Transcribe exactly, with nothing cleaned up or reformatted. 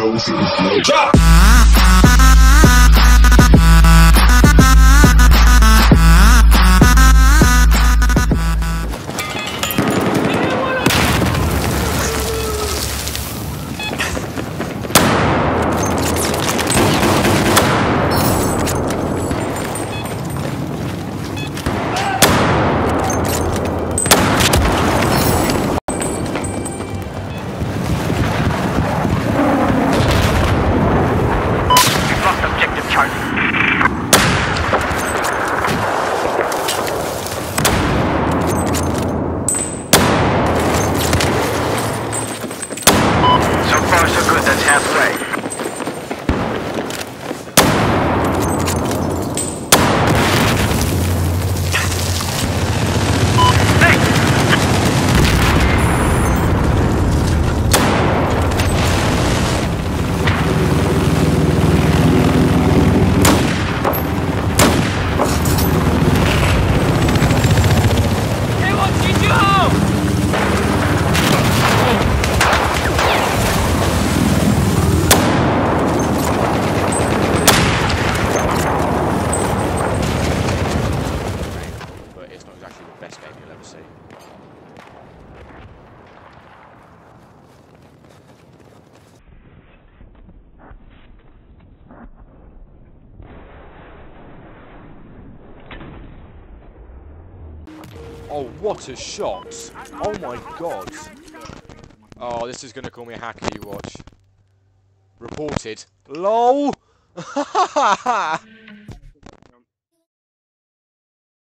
Drop! Oh, what a shot! Oh my god! Oh, this is gonna call me a hacker, you watch. Reported. LOL!